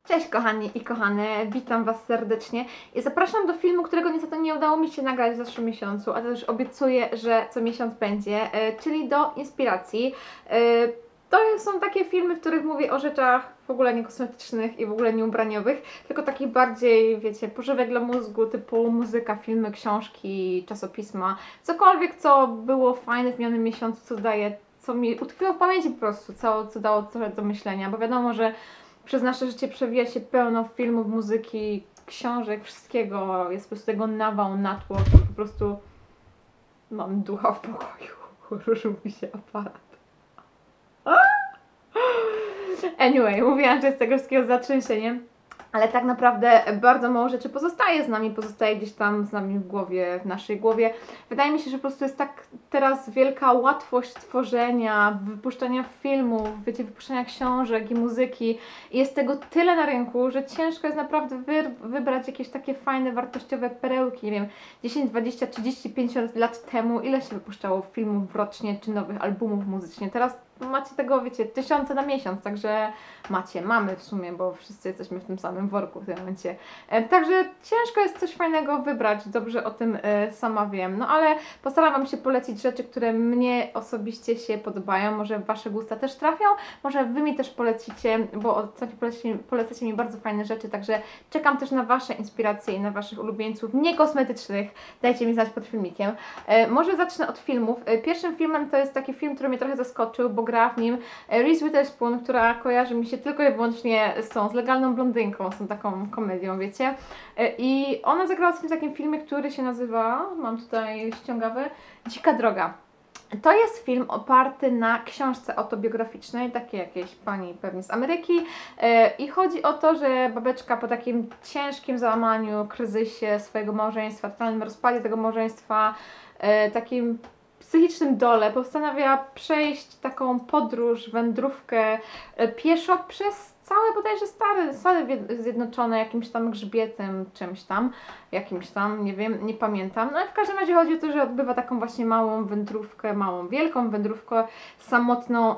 Cześć kochani i kochane, witam Was serdecznie i zapraszam do filmu, którego niestety nie udało mi się nagrać w zeszłym miesiącu, a też obiecuję, że co miesiąc będzie, czyli do inspiracji. To są takie filmy, w których mówię o rzeczach w ogóle nie kosmetycznych i w ogóle nie ubraniowych, tylko takich bardziej, wiecie, pożywek dla mózgu, typu muzyka, filmy, książki, czasopisma, cokolwiek, co było fajne w minionym miesiącu, co mi utkwiło w pamięci po prostu, co dało trochę do myślenia, bo wiadomo, że przez nasze życie przewija się pełno filmów, muzyki, książek, wszystkiego. Jest po prostu tego nawał, natłok. Po prostu mam ducha w pokoju. Ruszył mi się aparat. Anyway, mówiłam, że jest tego wszystkiego zatrzęsienie. Ale tak naprawdę bardzo mało rzeczy pozostaje z nami, pozostaje gdzieś tam z nami w głowie, w naszej głowie. Wydaje mi się, że po prostu jest tak teraz wielka łatwość tworzenia, wypuszczania filmów, wiecie, wypuszczania książek i muzyki. I jest tego tyle na rynku, że ciężko jest naprawdę wybrać jakieś takie fajne, wartościowe perełki. Nie wiem, 10, 20, 35 lat temu ile się wypuszczało filmów rocznie czy nowych albumów muzycznie. Teraz macie tego, wiecie, tysiące na miesiąc, także mamy w sumie, bo wszyscy jesteśmy w tym samym worku w tym momencie. Także ciężko jest coś fajnego wybrać, dobrze o tym sama wiem, no ale postaram Wam się polecić rzeczy, które mnie osobiście się podobają, może Wasze gusta też trafią, może Wy mi też polecicie, bo ostatnio polecacie mi bardzo fajne rzeczy, także czekam też na Wasze inspiracje i na Waszych ulubieńców niekosmetycznych, dajcie mi znać pod filmikiem. Może zacznę od filmów. Pierwszym filmem to jest taki film, który mnie trochę zaskoczył, bo gra w nim Reese Witherspoon, która kojarzy mi się tylko i wyłącznie z Legalną Blondynką, z tą taką komedią, wiecie. I ona zagrała w takim filmie, który się nazywa, mam tutaj ściągawy, Dzika Droga. To jest film oparty na książce autobiograficznej, takiej jakiejś pani pewnie z Ameryki, i chodzi o to, że babeczka po takim ciężkim załamaniu, kryzysie swojego małżeństwa, totalnym rozpadzie tego małżeństwa, takim psychicznym dole postanawia przejść taką podróż, wędrówkę pieszo przez całe bodajże Stany Zjednoczone jakimś tam grzbietem, czymś tam, jakimś tam, nie wiem, nie pamiętam. No i w każdym razie chodzi o to, że odbywa taką właśnie małą wędrówkę, wielką wędrówkę samotną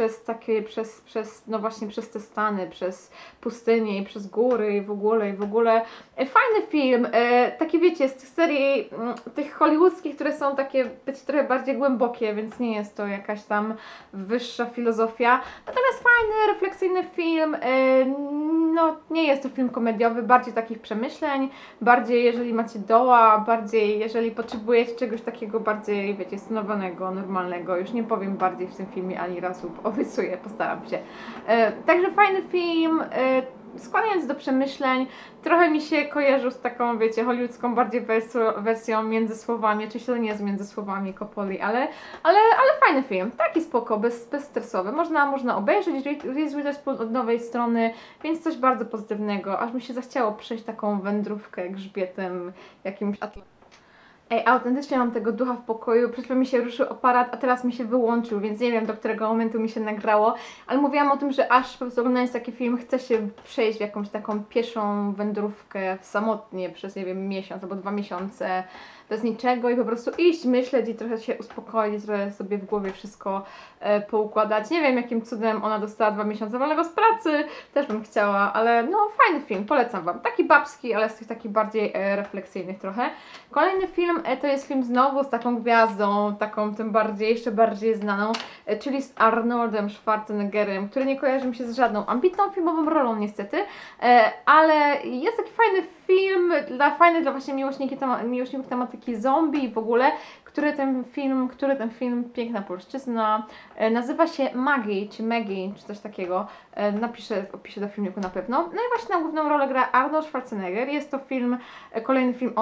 no właśnie przez te Stany, przez pustynię i przez góry i w ogóle. Fajny film, taki wiecie, z tych serii tych hollywoodzkich, które są takie być trochę bardziej głębokie, więc nie jest to jakaś tam wyższa filozofia. Natomiast fajny, refleksyjny film, no nie jest to film komediowy, bardziej takich przemyśleń, bardziej jeżeli macie doła, bardziej jeżeli potrzebujecie czegoś takiego bardziej, wiecie, stonowanego, normalnego. Już nie powiem bardziej w tym filmie ani razu, obiecuję, postaram się. Także fajny film, składając do przemyśleń, trochę mi się kojarzył z taką, wiecie, hollywoodzką bardziej wersją między słowami. Oczywiście to nie jest między słowami Coppoli, ale fajny film, taki spoko, bezstresowy. Można obejrzeć Reese Witherspoon od nowej strony, więc coś bardzo pozytywnego, aż mi się zachciało przejść taką wędrówkę grzbietem jakimś Ej, autentycznie mam tego ducha w pokoju, przed chwilą mi się ruszył aparat, a teraz mi się wyłączył, więc nie wiem, do którego momentu mi się nagrało, ale mówiłam o tym, że aż po prostu oglądając taki film chce się przejść w jakąś taką pieszą wędrówkę samotnie przez, nie wiem, miesiąc albo 2 miesiące bez niczego i po prostu iść, myśleć i trochę się uspokoić, trochę sobie w głowie wszystko poukładać. Nie wiem, jakim cudem ona dostała 2 miesiące wolnego z pracy, też bym chciała, ale no fajny film, polecam Wam. Taki babski, ale z tych takich bardziej refleksyjnych trochę. Kolejny film to jest film znowu z taką gwiazdą, taką tym bardziej, jeszcze bardziej znaną, czyli z Arnoldem Schwarzeneggerem, który nie kojarzy mi się z żadną ambitną filmową rolą niestety, ale jest taki fajny film, fajny dla właśnie miłośników tematyki zombie i w ogóle, który ten film, piękna polszczyzna, nazywa się Maggie, czy coś takiego, napiszę w opisie do filmiku na pewno. No i właśnie na główną rolę gra Arnold Schwarzenegger, jest to kolejny film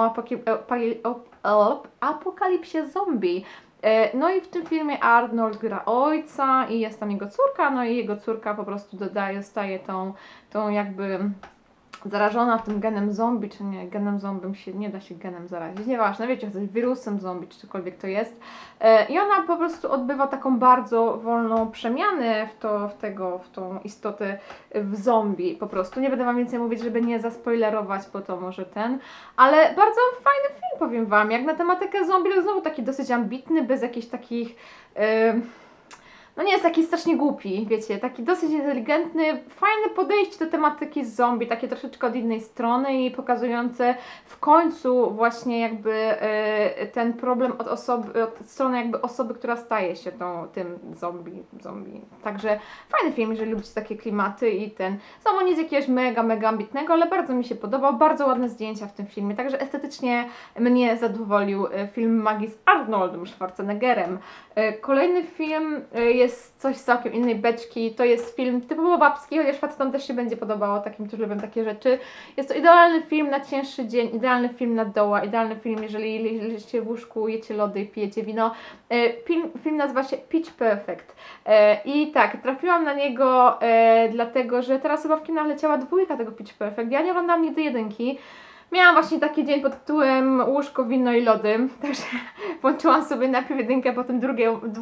o apokalipsie zombie. No i w tym filmie Arnold gra ojca i jest tam jego córka, no i jego córka po prostu staje tą jakby zarażona tym genem zombie, czy nie, genem zombie nie da się genem zarazić, nieważne, wiecie, coś wirusem zombie, czy cokolwiek to jest. I ona po prostu odbywa taką bardzo wolną przemianę w tą istotę w zombie po prostu. Nie będę Wam więcej mówić, żeby nie zaspoilerować, bo to może ale bardzo fajny film, powiem Wam, jak na tematykę zombie, to znowu taki dosyć ambitny, bez jakichś takich no nie jest taki strasznie głupi, wiecie, taki dosyć inteligentny, fajne podejście do tematyki zombie, takie troszeczkę od innej strony i pokazujące w końcu właśnie jakby ten problem od osoby, od strony jakby osoby, która staje się tym zombie. Także fajny film, jeżeli lubicie takie klimaty i ten, znowu nic jakiegoś mega ambitnego, ale bardzo mi się podobał, bardzo ładne zdjęcia w tym filmie, także estetycznie mnie zadowolił film Magii z Arnoldem Schwarzeneggerem. Kolejny film jest coś z całkiem innej beczki, to jest film typowo babski, chociaż facetom też się będzie podobało, takim, którzy lubią takie rzeczy. Jest to idealny film na cięższy dzień, idealny film na doła, idealny film, jeżeli leżycie w łóżku, jecie lody i pijecie wino. Film nazywa się Pitch Perfect. I tak, trafiłam na niego dlatego, że teraz chyba w kinach leciała 2 tego Pitch Perfect. Ja nie oglądałam nigdy 1. Miałam właśnie taki dzień pod tytułem łóżko, wino i lody, także włączyłam sobie najpierw 1, potem 2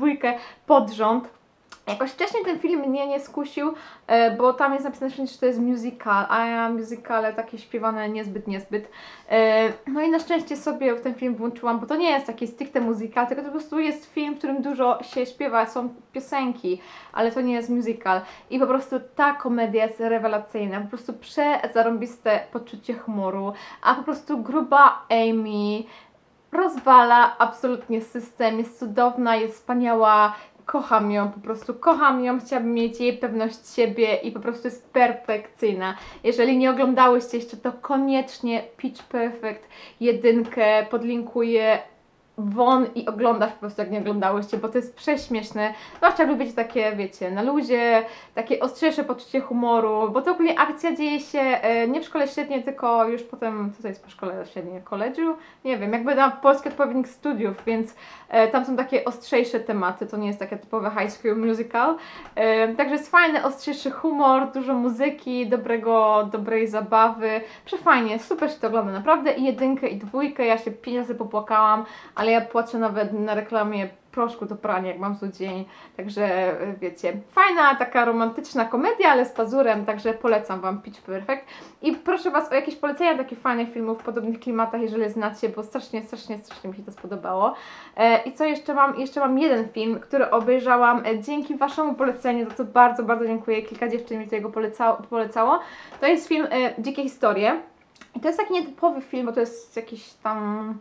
pod rząd. Jakoś wcześniej ten film mnie nie skusił, bo tam jest napisane wszędzie, że to jest musical, a ja musicale takie śpiewane niezbyt. No i na szczęście sobie ten film włączyłam, bo to nie jest taki stricte musical, tylko to po prostu jest film, w którym dużo się śpiewa, są piosenki, ale to nie jest musical. I po prostu ta komedia jest rewelacyjna, po prostu przezarąbiste poczucie humoru, a po prostu gruba Amy rozwala absolutnie system, jest cudowna, jest wspaniała. Kocham ją, po prostu kocham ją, chciałabym mieć jej pewność siebie i po prostu jest perfekcyjna. Jeżeli nie oglądałyście jeszcze, to koniecznie Pitch Perfect 1 podlinkuję won i oglądasz po prostu, jak nie oglądałyście, bo to jest prześmieszne. Zwłaszcza jak lubicie takie, wiecie, na luzie, takie ostrzejsze poczucie humoru, bo to ogólnie akcja dzieje się nie w szkole średniej, tylko już potem, co to jest po szkole średniej, college'u? Nie wiem, jakby na polski odpowiednik studiów, więc tam są takie ostrzejsze tematy, to nie jest takie typowe high school musical. Także jest fajny, ostrzejszy humor, dużo muzyki, dobrej zabawy, przefajnie, super się to ogląda naprawdę i 1 i 2, ja się 5 razy popłakałam, ale ja płaczę nawet na reklamie proszku do prania, jak mam zły dzień, także wiecie, fajna, taka romantyczna komedia, ale z pazurem, także polecam Wam Pitch Perfect i proszę Was o jakieś polecenia takich fajnych filmów w podobnych klimatach, jeżeli znacie, bo strasznie mi się to spodobało. I co jeszcze mam? Jeszcze mam jeden film, który obejrzałam dzięki Waszemu poleceniu, za co bardzo dziękuję, kilka dziewczyn mi tego polecało. To jest film Dzikie Historie i to jest taki nietypowy film, bo to jest jakiś tam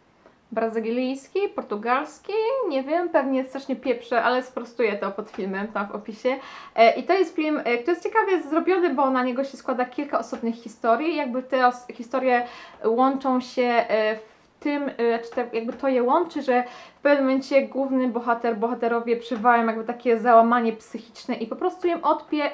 brazylijski, portugalski, nie wiem, pewnie strasznie pieprzę, ale sprostuję to pod filmem, tam w opisie. I to jest film, który jest ciekawie zrobiony, bo na niego się składa kilka osobnych historii, jakby te historie łączą się w tym, jakby to je łączy, że w pewnym momencie główny bohaterowie przeżywają jakby takie załamanie psychiczne i po prostu im odpie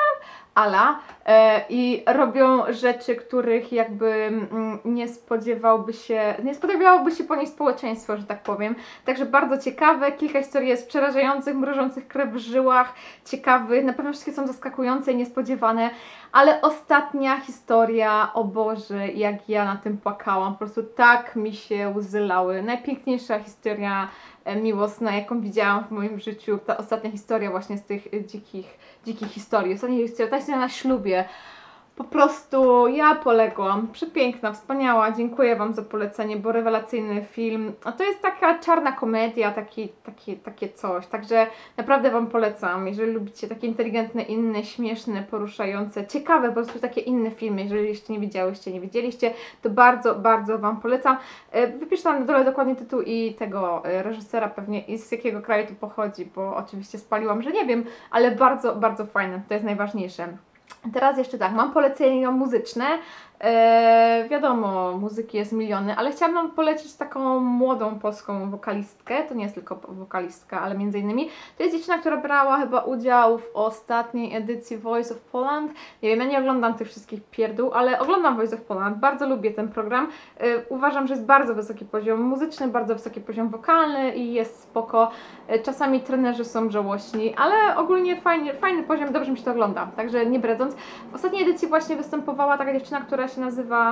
i robią rzeczy, których jakby nie spodziewałoby się po nich społeczeństwo, że tak powiem. Także bardzo ciekawe, kilka historii jest przerażających, mrożących krew w żyłach, ciekawych, na pewno wszystkie są zaskakujące i niespodziewane, ale ostatnia historia, o Boże, jak ja na tym płakałam, po prostu tak mi się łzy lały. Najpiękniejsza historia miłosna, jaką widziałam w moim życiu, ta ostatnia historia właśnie z tych dzikich historii, ostatnia historia, ta historia na ślubie. Po prostu ja poległam. Przepiękna, wspaniała. Dziękuję Wam za polecenie, bo rewelacyjny film. A to jest taka czarna komedia, takie coś. Także naprawdę Wam polecam. Jeżeli lubicie takie inteligentne, inne, śmieszne, poruszające, ciekawe, po prostu takie inne filmy. Jeżeli jeszcze nie widziałyście, nie widzieliście, to bardzo Wam polecam. Wypiszę tam na dole dokładnie tytuł i tego reżysera pewnie i z jakiego kraju to pochodzi, bo oczywiście spaliłam, że nie wiem, ale bardzo fajne. To jest najważniejsze. Teraz jeszcze tak, mam polecenia muzyczne. Wiadomo, muzyki jest miliony, ale chciałam Wam polecić taką młodą polską wokalistkę. To nie jest tylko wokalistka, ale między innymi. To jest dziewczyna, która brała chyba udział w ostatniej edycji Voice of Poland. Nie wiem, ja nie oglądam tych wszystkich pierdół, ale oglądam Voice of Poland. Bardzo lubię ten program. Uważam, że jest bardzo wysoki poziom muzyczny, bardzo wysoki poziom wokalny i jest spoko. Czasami trenerzy są żałośni, ale ogólnie fajny poziom, dobrze mi się to ogląda. Także nie bredząc. W ostatniej edycji właśnie występowała taka dziewczyna, która się nazywa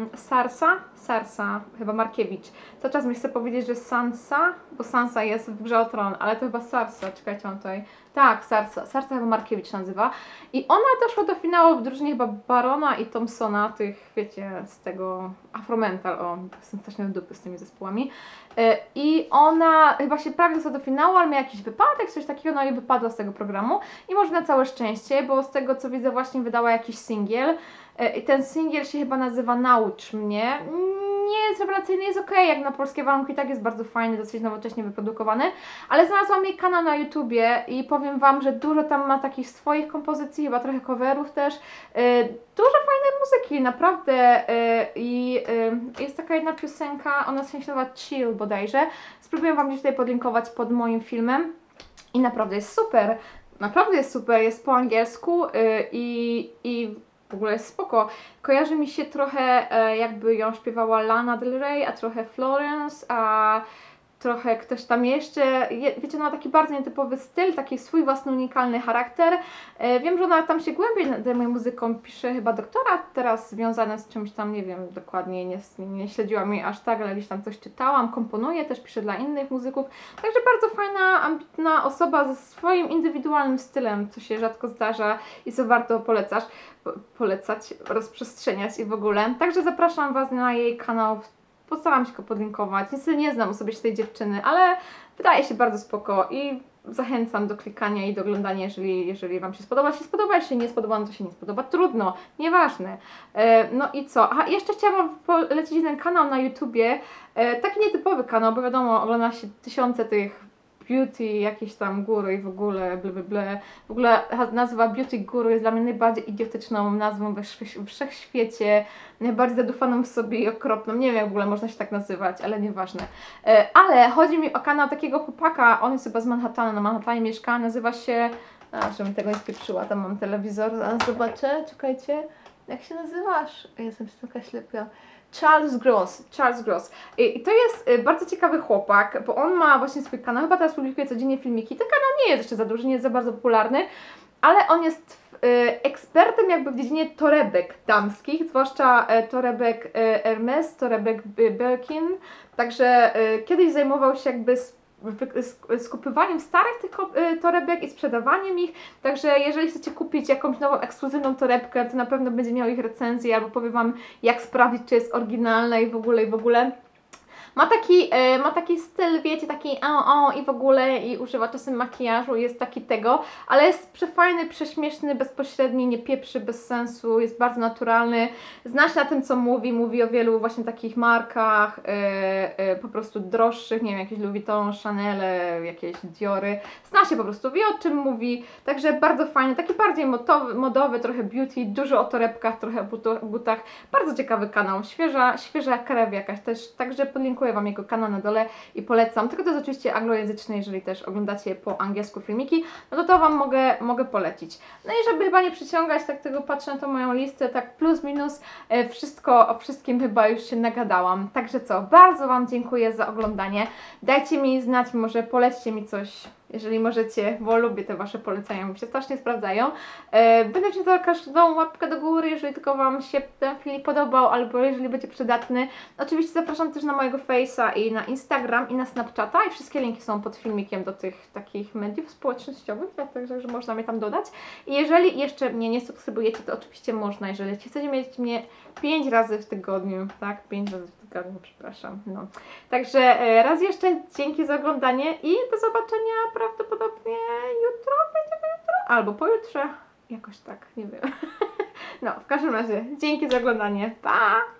Sarsa, chyba Markiewicz. Cały czas mi chce powiedzieć, że Sansa, bo Sansa jest w Grze o Tron, ale to chyba Sarsa, czekajcie, mam tutaj. Tak, Sarsa chyba Markiewicz nazywa. I ona doszła do finału w drużynie chyba Barona i Thompsona, tych, wiecie, z tego Afromental, o, jestem strasznie w dupy z tymi zespołami. I ona chyba się prawie dostała do finału, ale miała jakiś wypadek, coś takiego, no i wypadła z tego programu. I może na całe szczęście, bo z tego co widzę właśnie wydała jakiś singiel. I ten singiel się chyba nazywa Naucz mnie. Nie jest rewelacyjny, jest ok, jak na polskie warunki, tak jest bardzo fajny, dosyć nowocześnie wyprodukowany, ale znalazłam jej kanał na YouTubie i powiem Wam, że dużo tam ma takich swoich kompozycji, chyba trochę coverów też, dużo fajnej muzyki, naprawdę. I jest taka jedna piosenka, ona się nazywa Chill bodajże, spróbuję Wam gdzieś tutaj podlinkować pod moim filmem i naprawdę jest super. Naprawdę jest super, jest po angielsku i w ogóle jest spoko. Kojarzy mi się trochę jakby ją śpiewała Lana Del Rey, a trochę Florence, a trochę ktoś tam jeszcze, wiecie, ona ma taki bardzo nietypowy styl, taki swój własny, unikalny charakter. Wiem, że ona tam się głębiej nad moją muzyką pisze, chyba doktorat teraz związany z czymś tam, nie wiem dokładnie, nie śledziłam jej aż tak, ale gdzieś tam coś czytałam, komponuje, też pisze dla innych muzyków. Także bardzo fajna, ambitna osoba ze swoim indywidualnym stylem, co się rzadko zdarza i co warto polecać, rozprzestrzeniać i w ogóle. Także zapraszam Was na jej kanał. Postaram się go podlinkować. Niestety nie znam osobiście tej dziewczyny, ale wydaje się bardzo spoko i zachęcam do klikania i do oglądania, jeżeli Wam się spodoba. Jeśli spodoba, jeśli nie spodoba, no to się nie spodoba. Trudno, nieważne. No i co? Aha, jeszcze chciałam polecić jeden kanał na YouTubie. Taki nietypowy kanał, bo wiadomo, ogląda się tysiące tych beauty, jakieś tam guru i w ogóle ble. W ogóle nazwa beauty guru jest dla mnie najbardziej idiotyczną nazwą we wszechświecie, najbardziej zadufaną w sobie i okropną. Nie wiem, jak w ogóle można się tak nazywać, ale nieważne. Ale chodzi mi o kanał takiego chłopaka, on jest chyba z Manhattanu, na Manhattanie mieszka, nazywa się... żebym tego nie spieprzyła, tam mam telewizor, zaraz zobaczę, czekajcie. Jak się nazywasz? Jestem taka ślepia. Charles Gross. I to jest bardzo ciekawy chłopak, bo on ma właśnie swój kanał, chyba teraz publikuje codziennie filmiki. Ten kanał nie jest jeszcze za duży, nie jest za bardzo popularny, ale on jest ekspertem jakby w dziedzinie torebek damskich, zwłaszcza torebek Hermes, torebek Birkin, także kiedyś zajmował się jakby skupywaniem starych tych torebek i sprzedawaniem ich, także jeżeli chcecie kupić jakąś nową, ekskluzywną torebkę, to na pewno będzie miał ich recenzję albo powie Wam, jak sprawdzić, czy jest oryginalna i w ogóle. Ma taki styl, wiecie, taki i w ogóle i używa czasem makijażu, jest taki tego, ale jest przefajny, prześmieszny, bezpośredni, nie pieprzy bez sensu, jest bardzo naturalny, zna się na tym, co mówi o wielu właśnie takich markach, po prostu droższych, nie wiem, jakieś Louis Vuitton, Chanel, jakieś Diory, zna się po prostu, wie o czym mówi, także bardzo fajny, taki bardziej modowy, trochę beauty, dużo o torebkach, trochę o butach, bardzo ciekawy kanał, świeża krew jakaś też, także podlinkuję Wam jego kanał na dole i polecam, tylko to jest oczywiście anglojęzyczne, jeżeli też oglądacie po angielsku filmiki, no to Wam mogę polecić. No i żeby chyba nie przyciągać, tak tego patrzę na tą moją listę, tak plus minus, o wszystkim chyba już się nagadałam, także co, bardzo Wam dziękuję za oglądanie, dajcie mi znać, może polećcie mi coś, jeżeli możecie, bo lubię te Wasze polecenia, mi się strasznie sprawdzają. Będę wrzucała każdą łapkę do góry, jeżeli tylko Wam się ten film podobał, albo jeżeli będzie przydatny. Oczywiście zapraszam też na mojego Face'a i na Instagram i na Snapchata i wszystkie linki są pod filmikiem do tych takich mediów społecznościowych, także można mnie tam dodać. I jeżeli jeszcze mnie nie subskrybujecie, to oczywiście można, jeżeli chcecie mieć mnie 5 razy w tygodniu, tak? 5 razy w tygodniu, przepraszam. No. Także raz jeszcze dzięki za oglądanie i do zobaczenia prawdopodobnie jutro, albo pojutrze, jakoś tak, nie wiem. No, w każdym razie, dzięki za oglądanie, pa!